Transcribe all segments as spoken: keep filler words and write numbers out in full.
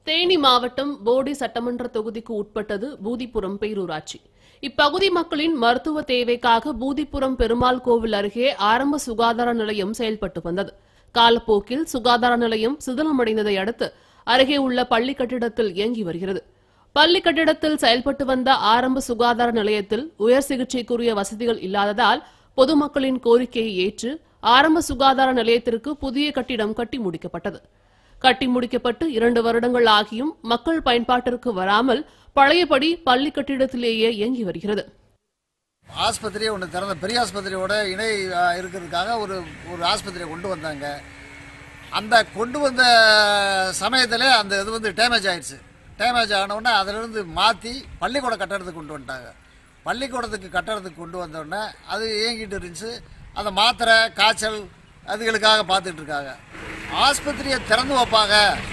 தேனி மாவட்டம் போடி சட்டமன்ற தொகுதிக்கு உட்பட்டது பூதிபுரம் பேரூராட்சி. இப்பகுதி மக்களின் மருத்துவ தேவைக்காக பூதிபுரம் பெருமாள் கோவில் அருகே ஆரம்ப சுகாதார நிலையம் செயல்பட்டு வந்தது. காலப்போக்கில் சுகாதார நிலையம் சிதிலமடைந்ததை அடுத்து அருகே உள்ள பள்ளி கட்டிடத்தில் இயங்கி வருகிறது. பள்ளி கட்டிடத்தில் செயல்பட்டு வந்த ஆரம்ப சுகாதார நிலையத்தில் உயர் சிகிச்சைக்குரிய வசதிகள் இல்லாததால் பொதுமக்களின் கோரிக்கையை ஏற்று ஆரம்ப சுகாதார நிலையத்திற்கு புதிய கட்டிடம் கட்டி முடிக்கப்பட்டது. கட்டி முடிக்கப்பட்டு இரண்டு வருடங்கள் ஆகியும் மக்கள் பயன்பாட்டிற்கு வராமல் பழையபடி பள்ளி கட்டிடத்திலேயே இயங்கி வருகிறது. ஆஸ்பத்திரியை ஒன்று திறந்த பெரிய ஆஸ்பத்திரியோட இணை இருக்கிறதுக்காக ஒரு ஒரு ஆஸ்பத்திரியை கொண்டு வந்தாங்க. அந்த கொண்டு வந்த சமயத்தில் அந்த இது வந்து டேமேஜ் ஆயிடுச்சு. டேமேஜ் ஆனவுடனே அதிலிருந்து மாற்றி பள்ளிக்கூட கட்டடத்துக்கு கொண்டு வந்துட்டாங்க. பள்ளிக்கூடத்துக்கு கட்டடத்துக்கு கொண்டு வந்தோடனே அது இயங்கிட்டு இருந்துச்சு. அந்த மாத்திரை காய்ச்சல் அதுகளுக்காக பார்த்துட்டு இருக்காங்க. ஆஸ்பத்திரியை திறந்து வைப்பாங்க,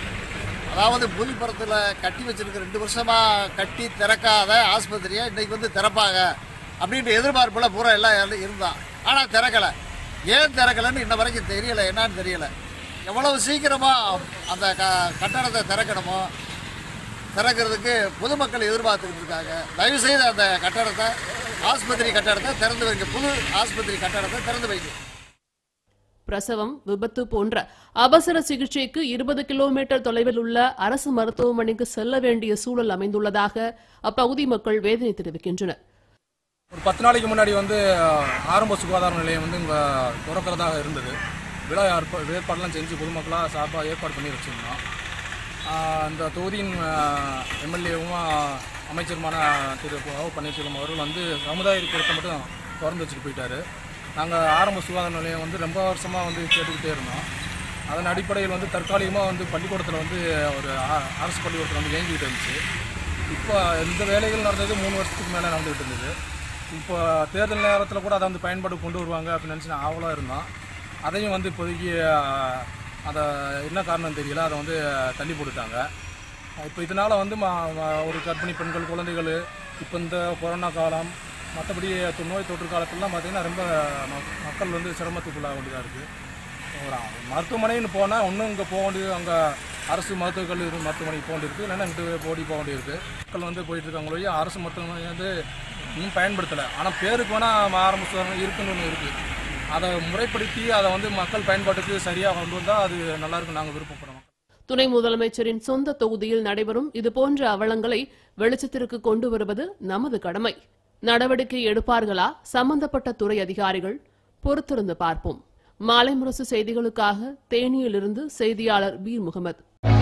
அதாவது பூதிபுரத்தில் கட்டி வச்சிருக்க ரெண்டு வருஷமாக கட்டி திறக்காத ஆஸ்பத்திரியை இன்றைக்கி வந்து திறப்பாங்க அப்படின்ற எதிர்பார்ப்புல பூரா எல்லாம் இருந்தான். ஆனால் திறக்கலை. ஏன் திறக்கலைன்னு இன்ன வரைக்கும் தெரியலை, என்னான்னு தெரியலை. எவ்வளவு சீக்கிரமாக அந்த க கட்டடத்தை திறக்கணுமோ திறக்கிறதுக்கு பொதுமக்கள் எதிர்பார்த்துக்கிட்டு இருக்காங்க. தயவுசெய்து அந்த கட்டடத்தை ஆஸ்பத்திரி கட்டடத்தை திறந்து வைங்க, புது ஆஸ்பத்திரி கட்டடத்தை திறந்து வைங்க. பிரசவம், விபத்து போன்ற அவசர சிகிச்சைக்கு இருபது கிலோமீட்டர் தொலைவில் உள்ள அரசு மருத்துவமனைக்கு செல்ல வேண்டிய சூழல் அமைந்துள்ளதாக அப்பகுதி மக்கள் வேதனை தெரிவிக்கின்றனர். ஒரு பத்து நாளைக்கு முன்னாடி வந்து ஆரம்ப சுகாதார நிலையம் வந்து இங்கே திறக்கிறதாக இருந்தது. விழா ஏற்பாடெல்லாம் செஞ்சு பொதுமக்களாக சார்பாக ஏற்பாடு பண்ணி வச்சுருந்தோம். இந்த தொகுதியின் எம்எல்ஏவும் அமைச்சருமான திரு ஓ பன்னீர்செல்வம் அவர்கள் வந்து சமுதாய கூடத்தை மட்டும் திறந்து வச்சுட்டு போயிட்டார். நாங்கள் ஆரம்ப சுகாதார நிலையம் வந்து ரொம்ப வருஷமாக வந்து கேட்டுக்கிட்டே இருந்தோம். அதன் அடிப்படையில் வந்து தற்காலிகமாக வந்து பள்ளிக்கூடத்தில் வந்து ஒரு அரசு பள்ளிக்கூடத்தில் வந்து இயங்கிட்டு இருந்துச்சு. இப்போ இந்த வேலைகள் நடந்தது மூணு வருஷத்துக்கு மேலே நடந்துகிட்டு இருந்தது. இப்போ தேர்தல் நேரத்தில் கூட அதை வந்து பயன்பாடு கொண்டு வருவாங்க அப்படின்னு நினச்சி நான் ஆவலாக இருந்தோம். அதையும் வந்து இப்போதைக்கு அதை என்ன காரணம் தெரியல, அதை வந்து தள்ளி போட்டுட்டாங்க. இப்போ இதனால் வந்து ஒரு கர்ப்பிணி பெண்கள், குழந்தைகள், இப்போ இந்த கொரோனா காலம், மற்றபடி நோய் தொற்று காலத்திலலாம் பார்த்திங்கன்னா ரொம்ப மக்கள் வந்து சிரமத்துக்குள்ளாக வேண்டியதாக இருக்குது. ஒரு மருத்துவமனைன்னு போனால் ஒன்றும் இங்கே போக வேண்டியது, அங்கே அரசு மருத்துவக் கல்லூரி மருத்துவமனைக்கு போக வேண்டியிருக்கு, இல்லைன்னா இங்கிட்டு ஓடி போக வேண்டியிருக்கு. மக்கள் வந்து போயிட்டுருக்காங்களோ அரசு மருத்துவமனை வந்து இன்னும் பயன்படுத்தலை. ஆனால் பேருக்கு வேணால் ஆரம்ப சுகாதாரம் இருக்குன்னு ஒன்று இருக்குது. அதை முறைப்படுத்தி அதை வந்து மக்கள் பயன்பாட்டுக்கு சரியாக கொண்டு வந்தால் அது நல்லாயிருக்கும் நாங்கள் விருப்பப்படுறோம். துணை முதலமைச்சரின் சொந்த தொகுதியில் நடைபெறும் இதுபோன்ற அவலங்களை வெளிச்சத்திற்கு கொண்டு வருவது நமது கடமை. நடவடிக்கை எடுப்பார்களா சம்பந்தப்பட்ட துறை அதிகாரிகள்? பொறுத்திருந்து பார்ப்போம். மாலை முரசு செய்திகளுக்காக தேனியிலிருந்து செய்தியாளர் பீர் முகமது.